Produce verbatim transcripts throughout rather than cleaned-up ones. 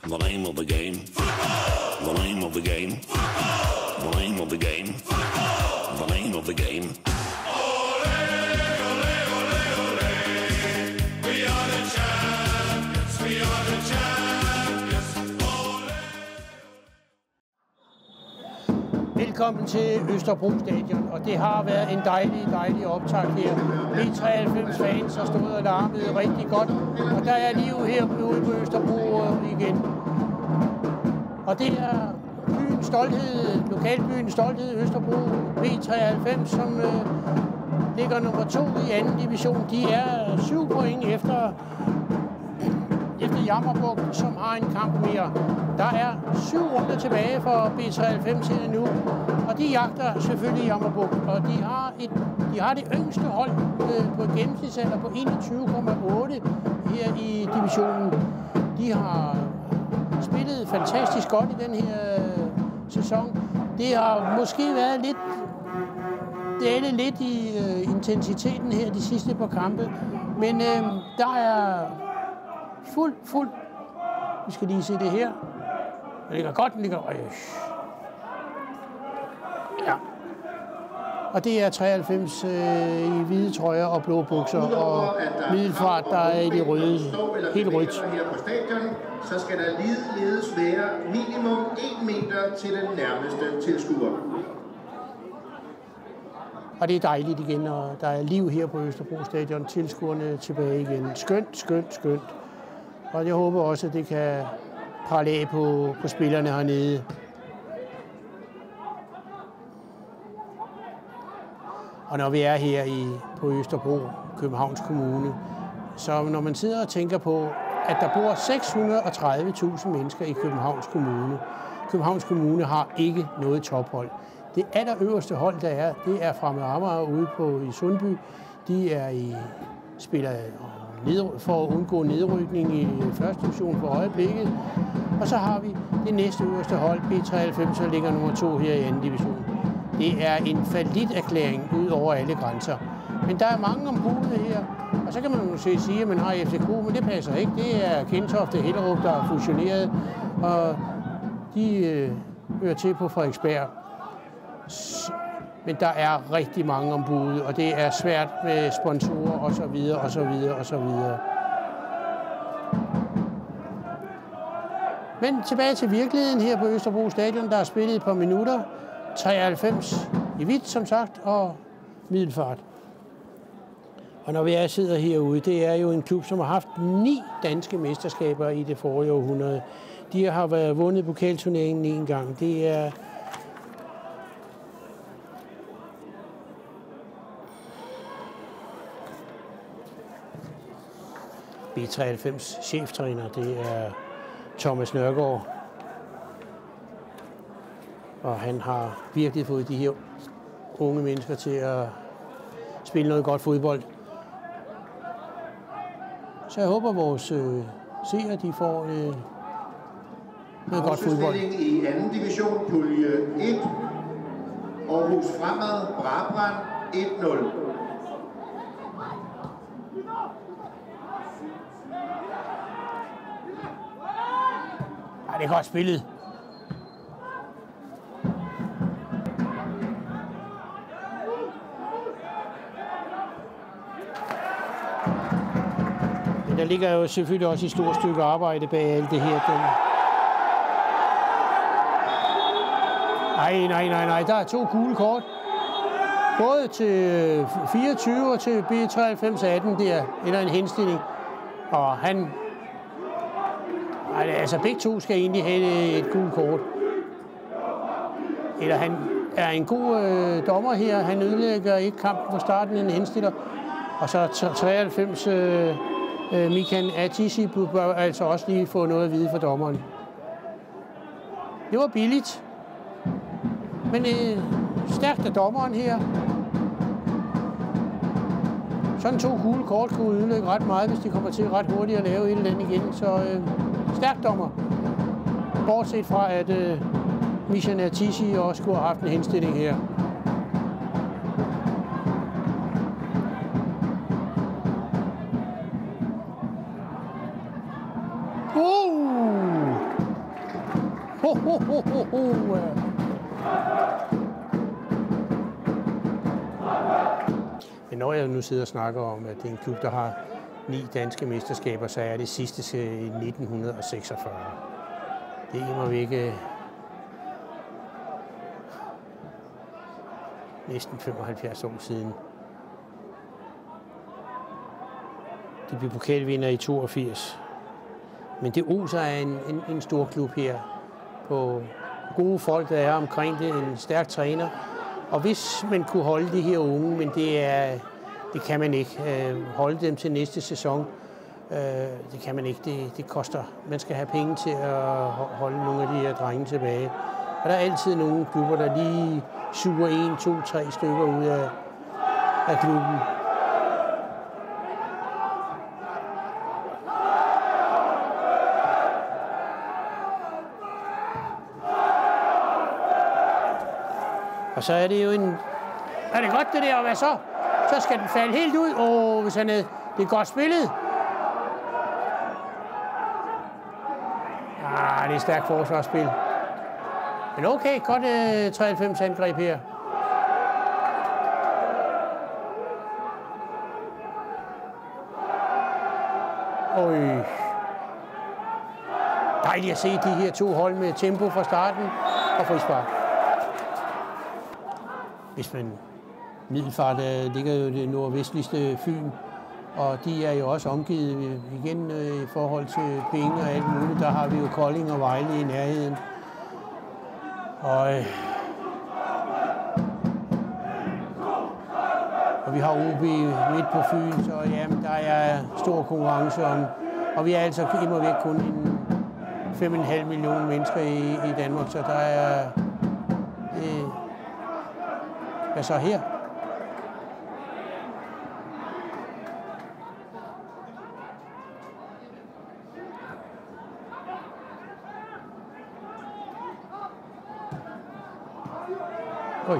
The name of the game. Football. The name of the game. Football. The name of the game. Football. The name of the game. Ole, ole, ole, ole. We are the champions. We are the champions. Ole. Velkommen til Østerbro Stadion, og det har været en dejlig, dejlig optakt her. B treoghalvfems fans har stået og larmet rigtig godt, og der er liv her ude på Østerbro igen. Og det er byens stolthed, lokalbyens stolthed, Østerbro B treoghalvfems, som øh, ligger nummer to i anden division. De er syv point efter, efter Jammerbugt, som har en kamp mere. Der er syv runder tilbage for B treoghalvfems her nu, og de jagter selvfølgelig Jammerbugt. Og de har, et, de har det yngste hold øh, på et gennemsnitsalder på enogtyve komma otte her i divisionen. De har spillet fantastisk godt i den her øh, sæson. Det har måske været lidt dalet lidt i øh, intensiteten her de sidste par kampe, men øh, der er fuld, fuld. Vi skal lige se det her. Det ligger godt, den ligger. Øh. Ja. Og det er treoghalvfems øh, i hvide trøjer og blå bukser og Middelfart, der er i det røde, helt rødt. Her på stadion, så skal der ligeledes være minimum en meter til den nærmeste tilskuer. Og det er dejligt igen, og der er liv her på Østerbro Stadion. Tilskuerne tilbage igen. Skønt, skønt, skønt. Og jeg håber også, at det kan prale af på, på spillerne hernede. Og når vi er her i, på Østerbro, Københavns Kommune, så når man sidder og tænker på, at der bor seks hundrede og tredive tusind mennesker i Københavns Kommune. Københavns Kommune har ikke noget tophold. Det allerøverste hold, der er, det er fra Amager ude på i Sundby. De er i spiller ned, for at undgå nedrykning i første division for øjeblikket. Og så har vi det næste øverste hold, B treoghalvfems, der ligger nummer to her i anden division. Det er en falliterklæring ud over alle grænser. Men der er mange om budet her, og så kan man måske sige, at man har F C K, men det passer ikke. Det er Gentofte og Hellerup, der er fusioneret, og de øh, hører til på Frederiksberg. Men der er rigtig mange om budet, og det er svært med sponsorer og så videre og så videre og så videre. Men tilbage til virkeligheden her på Østerbro Stadion, der er spillet et par minutter. treoghalvfems i hvidt, som sagt, og Middelfart. Og når vi er sidder herude, det er jo en klub, som har haft ni danske mesterskaber i det forrige århundrede. De har været vundet pokalturneringen en gang. Det er B treoghalvfems cheftræner, det er Thomas Nørgaard. Og han har virkelig fået de her unge mennesker til at spille noget godt fodbold. Så jeg håber, at vores øh, seere de får øh, noget godt fodbold. I anden division, pulje et. Aarhus Fremad, Brabrand et nul. Ej, det er godt spillet. Men der ligger jo selvfølgelig også et stort stykke arbejde bag alt det her. Den... Nej, nej, nej, nej. Der er to gule kort. Både til fireogtyve og til B treoghalvfems atten der, eller en henstilling. Og han... Altså begge to skal egentlig have et gult kort. Eller han er en god øh, dommer her. Han ødelægger ikke kampen fra starten, en henstiller. Og så treoghalvfems... Øh, Mikan Atisi bør altså også lige få noget at vide fra dommeren. Det var billigt, men øh, stærkt af dommeren her. Sådan to gule kort kunne ødelægge ret meget, hvis de kommer til ret hurtigt at lave et eller andet igen. Så øh, stærkt dommer. Bortset fra, at øh, Mikan Atisi også skulle have haft en henstilling her. Uh! ho, ho, ho, ho. Men når jeg nu sidder og snakker om, at det er en klub, der har ni danske mesterskaber, så er det sidste i nitten seksogfyrre. Det er imod ikke næsten femoghalvfjerds år siden. De blev pokalvinder i toogfirs. Men det oser af en, en, en stor klub her. På gode folk, der er omkring det, en stærk træner. Og hvis man kunne holde de her unge, men det, er, det kan man ikke. Holde dem til næste sæson, det kan man ikke. Det, det koster. Man skal have penge til at holde nogle af de her drenge tilbage. Og der er altid nogle klubber, der lige suger en, to, tre stykker ud af, af klubben. Og så er det jo en... Er det godt det der, og hvad så? Så skal den falde helt ud. Åh, hvis han er... Det er godt spillet. Ah, det er stærkt forsvarsspil. Men okay, godt uh, treoghalvfems angreb her. Oj. Dejligt at se de her to hold med tempo fra starten og frispark. Hvis man Middelfart ligger jo det nordvestligste Fyn, og de er jo også omgivet igen i forhold til penge og alt muligt. Der har vi jo Kolding og Vejle i nærheden. Og, og vi har O B midt på Fyn, så jamen, der er stor konkurrence om. Og vi er altså immer væk kun en fem komma fem millioner mennesker i, i Danmark, så der er... Øh, hvad så her? Oj.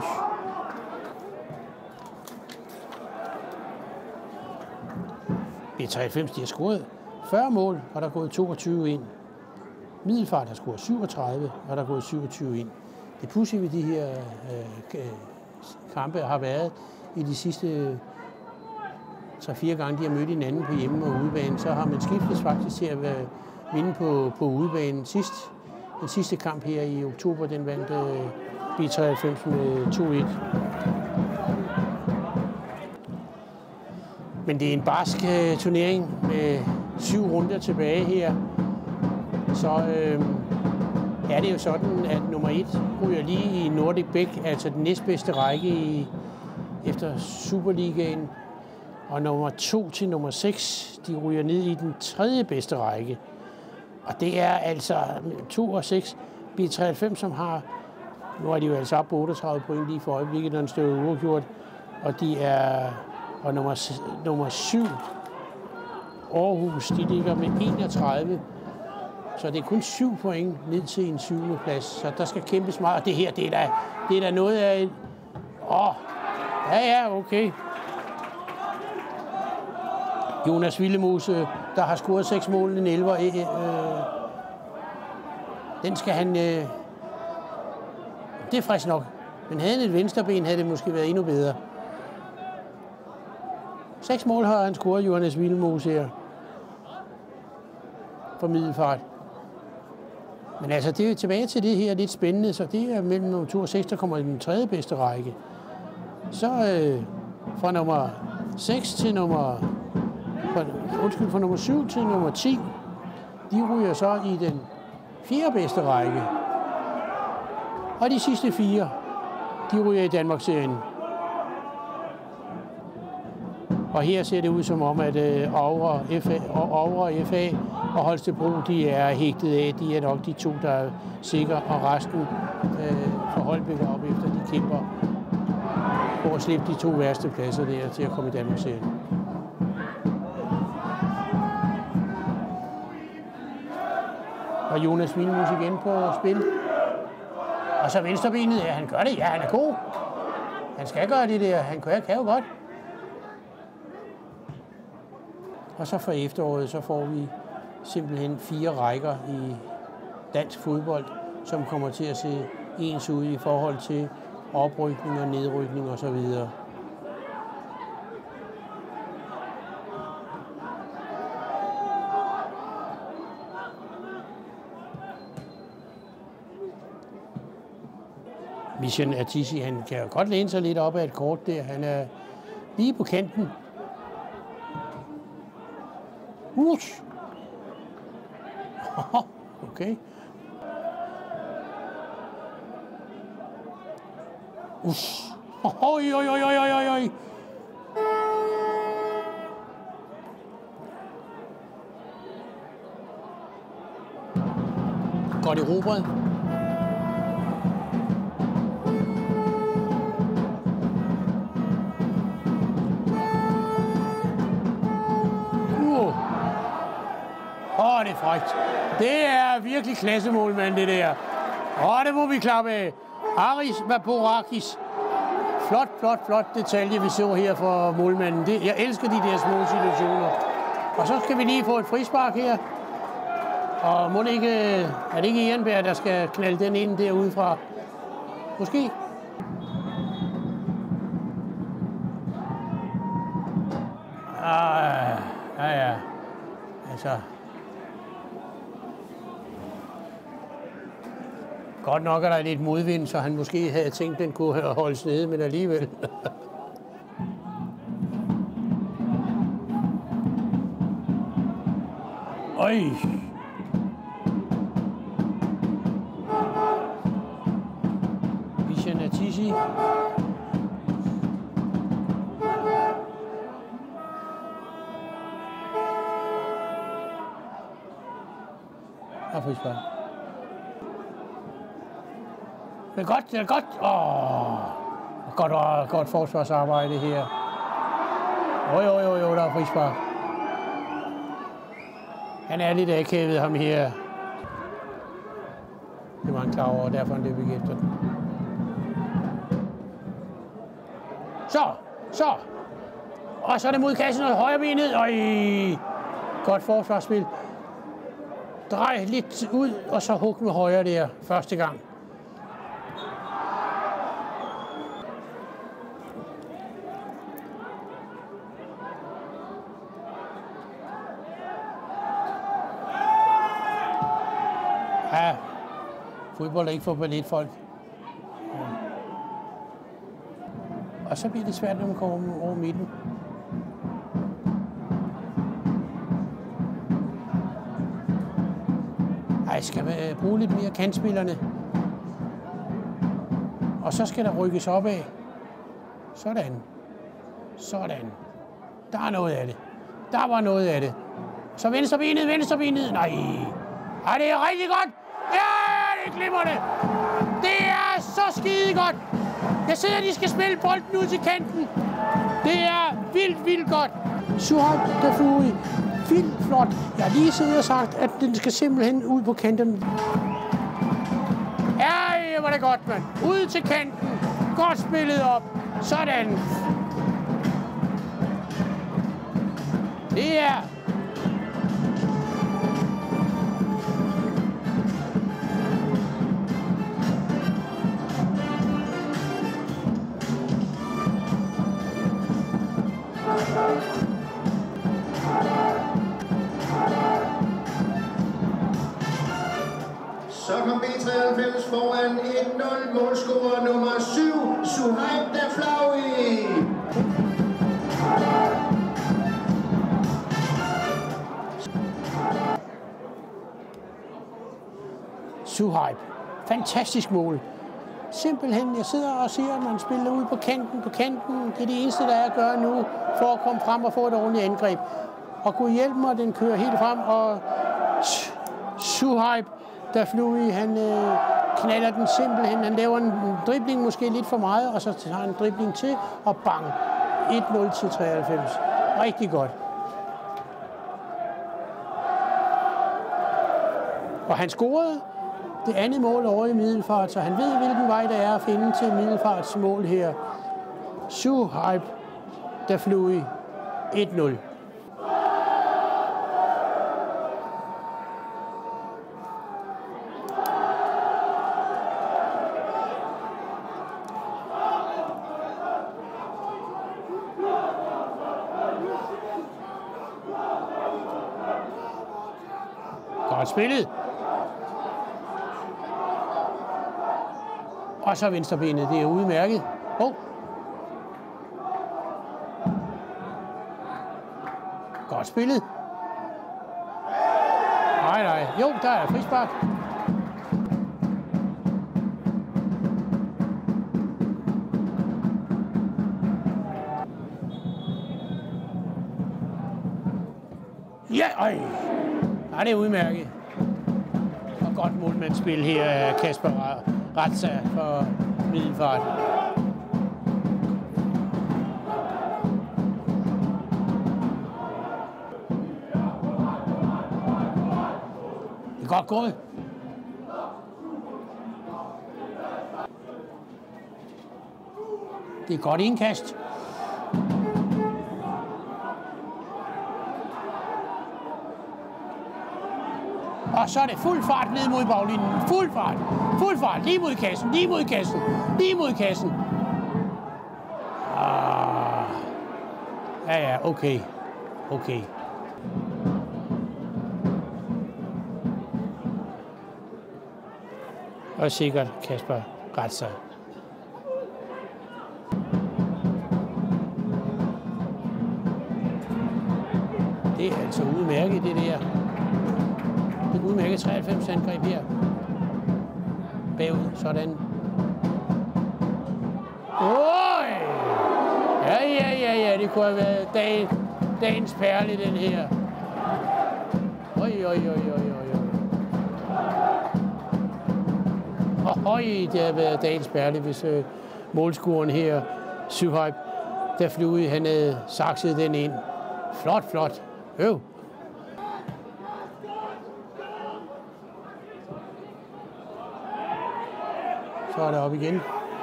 B treoghalvfems, de har scoret fyrre mål, og der er gået toogtyve ind. Middelfart har scoret syvogtredive, og der er gået syvogtyve ind. Det pudsige ved de her øh, kampe har været i de sidste tre fire gange, de har mødt hinanden på hjemme- og udebane, så har man skiftet faktisk til at vinde på, på udebanen. Sidst, den sidste kamp her i oktober, den vandt øh, B treoghalvfems med to et. Men det er en barsk øh, turnering med syv runder tilbage her. Så øh, er det jo sådan, at nummer et ryger lige i Nordic Bæk, altså den næstbedste række i, efter Superligaen. Og nummer to til nummer seks, de ryger ned i den tredje bedste række. Og det er altså to og seks. B treoghalvfems, som har, nu er de jo altså op på otteogtredive point lige for øjeblikket, når den står uafgjort. Og de er, og nummer, nummer syv, Aarhus, de ligger med enogtredive. Så det er kun syv point ned til en syvende plads. Så der skal kæmpes meget. Og det her, det er da, det er da noget af... Åh, oh, ja, ja, okay. Jonas Willemoes, der har scoret seks mål, en elver. Øh, øh, den skal han... Øh, det er frisk nok. Men havde han et venstreben, havde det måske været endnu bedre. Seks mål har han scoret, Jonas Willemoes her. For Middelfart. Men altså, det er tilbage til det her lidt spændende, så det er mellem nummer to og seks, der kommer i den tredje bedste række. Så øh, fra nummer seks til nummer... Fra, undskyld, fra nummer syv til nummer ti, de ryger så i den fjerde bedste række. Og de sidste fire, de ryger i Danmarksserien. Og her ser det ud som om, at øh, Aure, F A, Aure, F A og Holstebro, de er hægtet af. De er nok de to, der er sikre, og resten øh, får Holbæk op efter de kæmper for at slippe de to værste pladser der til at komme i Danmarksserien. Og Jonas Willemoes igen på spil. Og så venstrebenet, ja, han gør det. Ja, han er god. Han skal gøre det der. Han kan, kan jo godt. Og så for efteråret, så får vi simpelthen fire rækker i dansk fodbold. som kommer til at se ens ud i forhold til oprykning og nedrykning osv. Mission Artisi, han kan jo godt læne sig lidt op af et kort der. Han er lige på kanten. Ush. Okay. Uff. Oj, oj, oj, oj, oj, oj. Godt erobret. Åh, oh, det er frækt. Det er virkelig klassemålmand, det der. Åh, oh, det må vi klappe af. Aris Vaporakis. Flot, flot, flot detalje, vi så her for målmanden. Det, jeg elsker de der små situationer. Og så skal vi lige få et frispark her. Og må det ikke, er det ikke Ehrenberg, der skal knalde den ind derudefra? Måske. Ah, ja, ja. Altså. Godt nok er der lidt modvind, så han måske havde tænkt, den kunne holdes nede, men alligevel. Øj! Mission Artisi. Her frispark. Det er godt, det er godt. Åh, godt, åh, godt forsvarsarbejde her. Jo, jo, jo, jo, der er frispark. Han er lidt akavet, ham her. Det var han klar over, derfor han løb ikke efter den. Så, så. Og så er det mod kassen og højre benet. Øj, godt forsvarsspil. Drej lidt ud, og så hug med højre der første gang. Ja, fodbold er ikke for balletfolk. Ja. Og så bliver det svært, når man kommer over midten. Ej, skal man bruge lidt mere kantspillerne. Og så skal der rykkes op af. Sådan. Sådan. Der er noget af det. Der var noget af det. Så venstre benet, venstre benet. Nej. Ej, det er rigtig godt. Ja, det er glimrende. Det er så skide godt. Jeg ser, at de skal spille bolden ud til kanten. Det er vildt, vildt godt. Suhaib Daflui. Vildt flot. Jeg har lige siddet og sagt, at den skal simpelthen ud på kanten. Ja, hvor er det godt, mand. Ud til kanten. Godt spillet op. Sådan. Det er... Så kom B treoghalvfems foran et nul, målscorer nummer syv, Suhaib Daflui. Suhaib. Fantastisk mål. Simpelthen, jeg sidder og siger, at man spiller ud på kanten, på kanten. Det er det eneste, der er at gøre nu, for at komme frem og få et ordentligt angreb. Og kunne hjælpe mig, den kører helt frem, og Suhaib Daflui, han øh, knalder den simpelthen. Han laver en dribling måske lidt for meget, og så tager han en dribling til, og bang. et nul til treoghalvfems. Rigtig godt. Og han scorede det andet mål over i Middelfart, så han ved, hvilken vej der er at finde til Middelfarts mål her. Suhaib Daflui, et nul. Godt spillet. Og så venstrebenet, det er udmærket. Oh. Godt spillet. Nej, nej. Jo, der er frispark. Ja, øj. Ja, det er udmærket. Og godt målmandsspil her af Kasper Ratza for Middelfart. Det er godt gået. Det er godt indkast. Og så er det fuld fart ned mod baglinjen. Fuld fart. Fuld fart. Lige mod kassen. Lige mod kassen. Lige mod kassen. Ah. Ja, ja. Okay. Okay. Og sikkert Kasper Ratza. Det er altså udmærket, det der. Det er udmærket treoghalvfems angreb her. Bagud, sådan. Oj! Ja, ja, ja, ja, det kunne have været dag, dagens perle, den her. Oj, oj, oj, oj, oj. Øj, det har været dagens perle, hvis øh, målscoren her, Suhaib, der Flue, han havde sakset den ind. Flot, flot. Øv. Så er det op igen.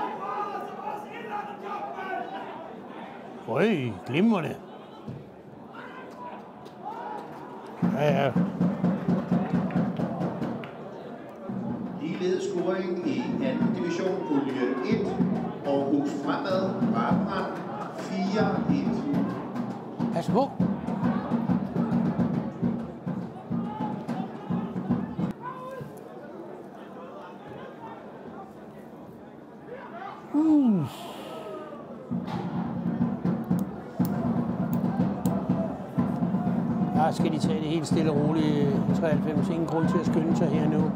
Øj, glimrende. Ja, ja. Ligeledes scoring i anden division, pulje et. Aarhus Fremad, Brabrand fire et. Pas på. Uh. Der skal de tage det helt stille og roligt. treoghalvfems, ingen grund til at skynde sig her nu.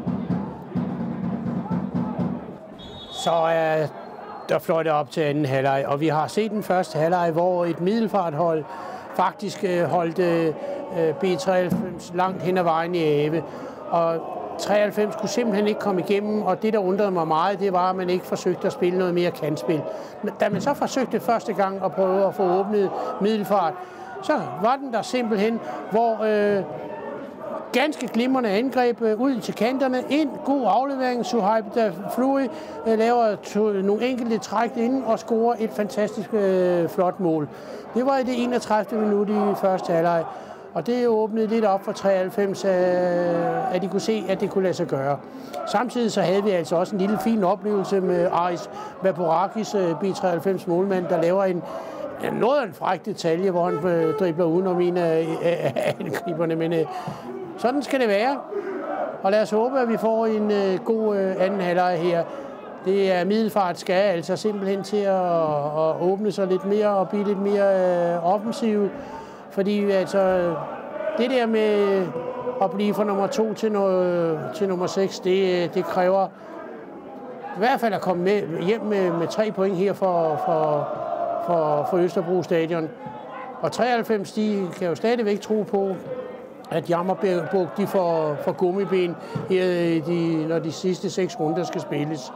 Så er der fløjter op til anden halvleg, og vi har set den første halvleg, hvor et Middelfarthold faktisk holdt B treoghalvfems langt hen ad vejen i Ave. Og treoghalvfems kunne simpelthen ikke komme igennem, og det, der undrede mig meget, det var, at man ikke forsøgte at spille noget mere kantspil. Da man så forsøgte første gang at prøve at få åbnet Middelfart, så var den der simpelthen, hvor øh, ganske glimrende angreb øh, ud til kanterne, ind, god aflevering, Suhaib, der Flue øh, laver to, nogle enkelte træk ind og scorer et fantastisk øh, flot mål. Det var i det enogtredivte minut i første halvleg. Og det åbnede lidt op for treoghalvfems, at de kunne se, at det kunne lade sig gøre. Samtidig så havde vi altså også en lille fin oplevelse med Aris Vaporakis, B treoghalvfems målmand, der laver en noget af en fræk detalje, hvor han dribler udenom en af angriberne. Men sådan skal det være. Og lad os håbe, at vi får en god anden halvleg her. Det er Middelfart skal altså simpelthen til at åbne sig lidt mere og blive lidt mere offensiv. Fordi altså, det der med at blive fra nummer to til, no, til nummer seks, det, det kræver i hvert fald at komme med, hjem med, med tre point her for, for, for, for Østerbro Stadion. Og treoghalvfems, de kan jo stadigvæk tro på, at Jammerbugt, de får, får gummiben her, de, når de sidste seks runder skal spilles.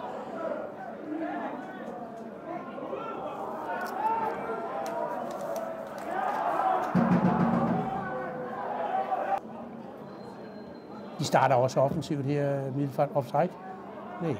De starter også offensivt her, Middelfart offside. Nej.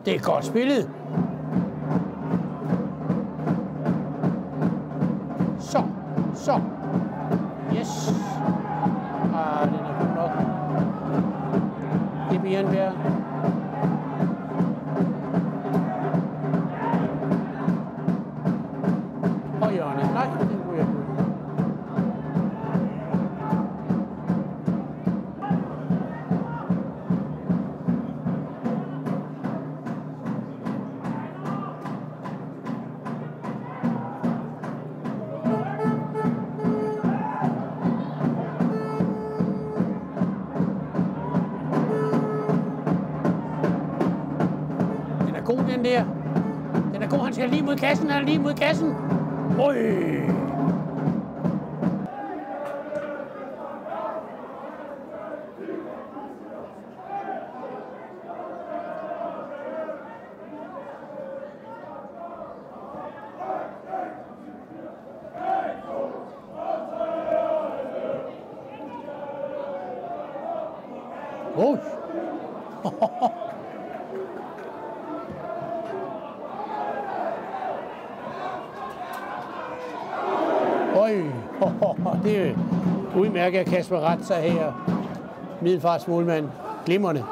Det er godt spillet. Så, så. Yes. Ah, den er god nok. Det bliver en værd. Og hjørnet. Nej, det kunne jeg ikke. Den der. Den er god, han skal lige mod kassen, han er lige mod kassen. Øj. Øj. Øj, det er udmærket at Kasper Ratzer her. Middelfartsmålmand. Glimrende.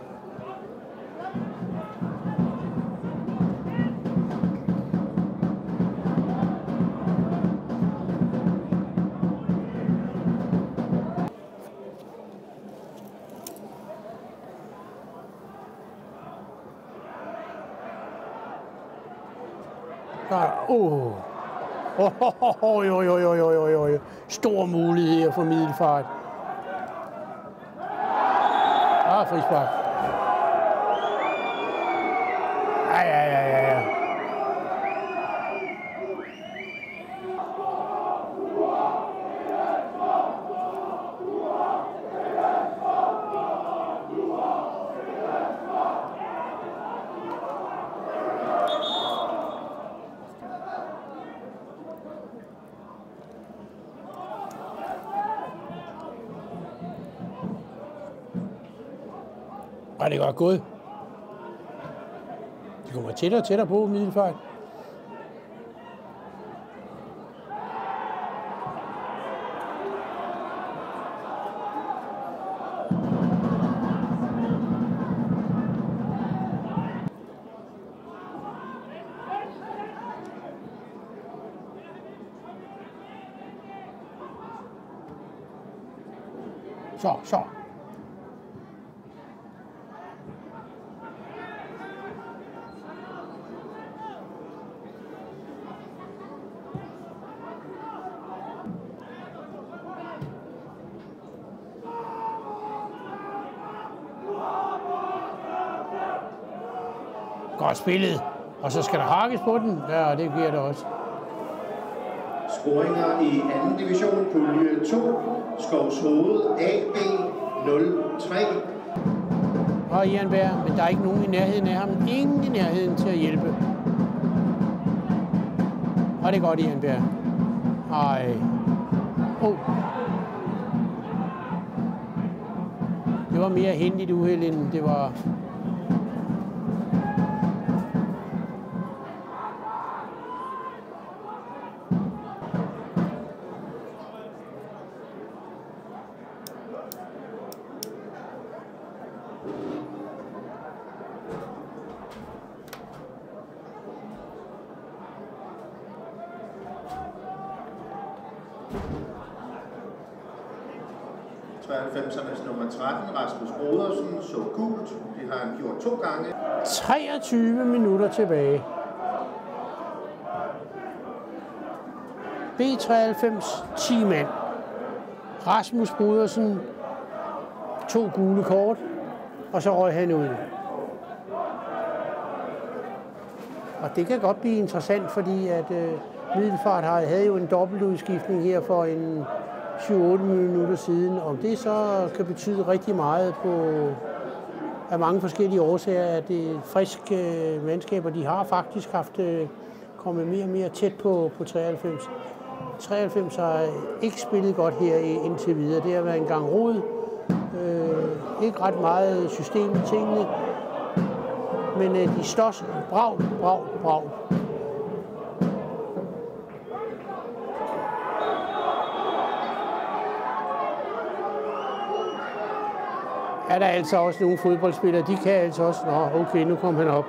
Åh. Oj, oj, oj, oj, oj, oj. Stor mulighed for Middelfart. Ah, frispark. Ja, ja, ja, ja, ja. Og det er godt gået. De kommer tættere og tættere på Middelfart. Så, så. Godt spillet. Og så skal der hakkes på den. Ja, det giver det også. Scoringer i anden division, pulje to, Skovshoved A B nul tre. Og Ian Berg, men der er ikke nogen i nærheden af ham. Ingen i nærheden til at hjælpe. Og det er godt, Ian Berg. Ej. Oh. Det var mere hændigt uheld, end det var... treoghalvfemsernes nummer tretten, Rasmus Brodersen, så gult. Det har han gjort to gange. treogtyve minutter tilbage. B treoghalvfems, ti mand. Rasmus Brodersen, to gule kort, og så røg han ud. Og det kan godt blive interessant, fordi at øh, Middelfart havde jo en dobbeltudskiftning her for en syv otte minutter siden. Om det så kan betyde rigtig meget på af mange forskellige årsager, at det friske øh, mandskaber, de har faktisk haft øh, kommet mere og mere tæt på, på treoghalvfems. treoghalvfems har ikke spillet godt her indtil videre. Det har været en gang rod. Øh, ikke ret meget system i tingene. men øh, de slås brav, brav, brav. Er der altså også nogle fodboldspillere, de kan altså også... Nå, okay, nu kom han op.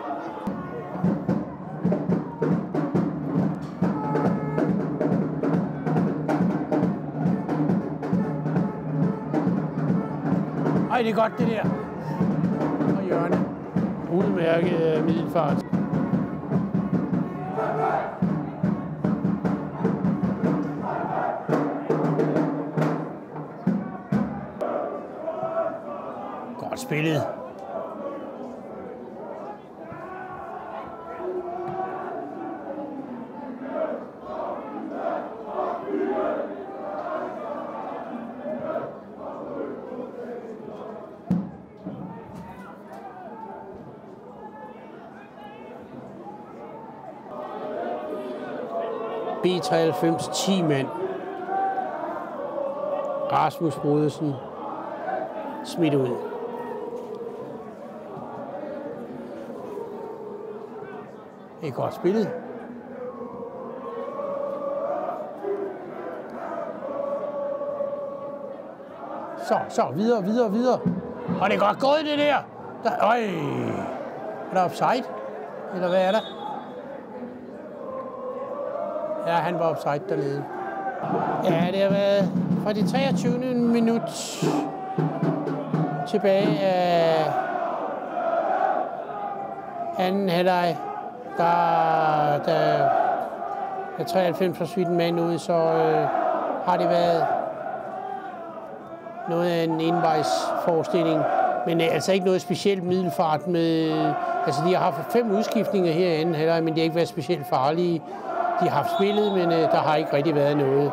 Ej, det er godt det der. Og Jørgen. Udmærket Middelfart. Godt spillet. B treoghalvfems, ti mand. Rasmus Brodersen smidt ud. Det er godt spillet. Så, så, videre, videre, videre. Og det er godt gået, det der. der øj. Er der offside? Eller hvad er der? Ja, han var offside dernede. Ja, det har været fra det treogtyvende minut tilbage af anden halvleg. Der, der, der treoghalvfems var smidt en mand ud, så øh, har det været noget af en envejsforestilling. Men øh, altså ikke noget specielt Middelfart med... Altså, de har haft fem udskiftninger her i anden halvleg, men de har ikke været specielt farlige. De har haft spillet, men øh, der har ikke rigtig været noget.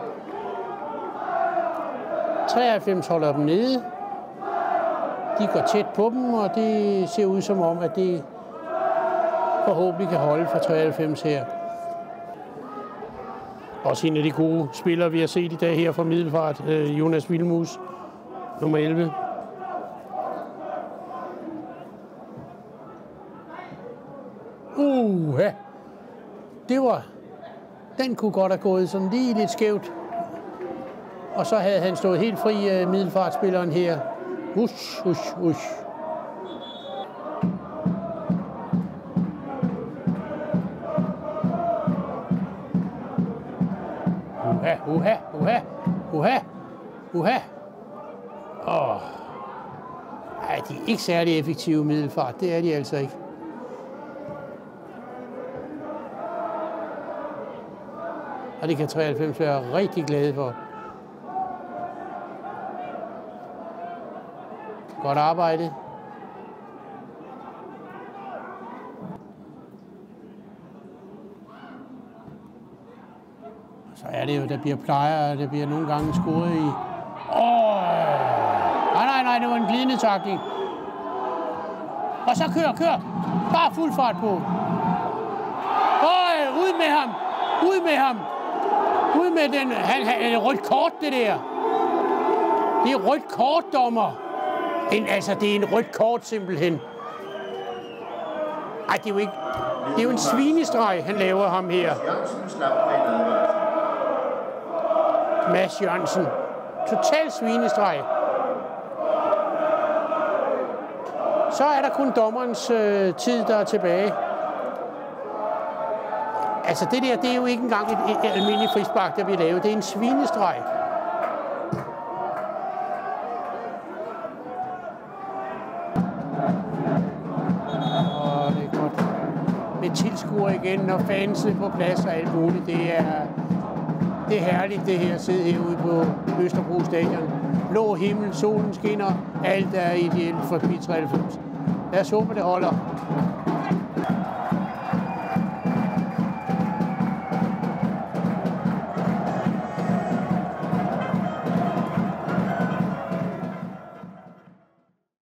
treoghalvfems holder dem nede. De går tæt på dem, og det ser ud som om, at det forhåbentlig kan holde for treoghalvfems her. Også en af de gode spillere, vi har set i dag her fra Middelfart, øh, Jonas Vilmus, nummer elleve. Uh, ja. Det var... Den kunne godt have gået sådan lige lidt skævt. Og så havde han stået helt fri, uh, Middelfartspilleren her. Ush, ush, ush. Uha, uha, uha, uha, uha. Åh. Ej, de er ikke særlig effektive Middelfart. Det er de altså ikke. Og det kan treoghalvfems være rigtig glade for. Godt arbejde. Så er det jo, der bliver plejer, og der bliver nogle gange scoret i... Åh! Nej, nej, nej, det var en glidende tackling. Og så kør, kør! Bare fuld fart på. Åh, ud med ham! Ud med ham! Ud med den... Han, han, er det rødt kort, det der? Det er rødt kort, dommer. En, altså, det er en rødt kort, simpelthen. Ej, det er jo ikke... Det er jo en svinestreg, han laver ham her. Mads Jørgensen. Total svinestreg. Så er der kun dommerens øh, tid, der er tilbage. Altså, det der, det er jo ikke engang et, et almindeligt frispark, der bliver lavet. Det er en svinestreg. Med tilskuere igen, når fansene på plads og alt muligt. Det er, det er herligt, det her at sidde herude på Østerbro Stadion. Blå himmel, solen skinner, alt er ideelt for B treoghalvfems. Lad os håbe, det holder.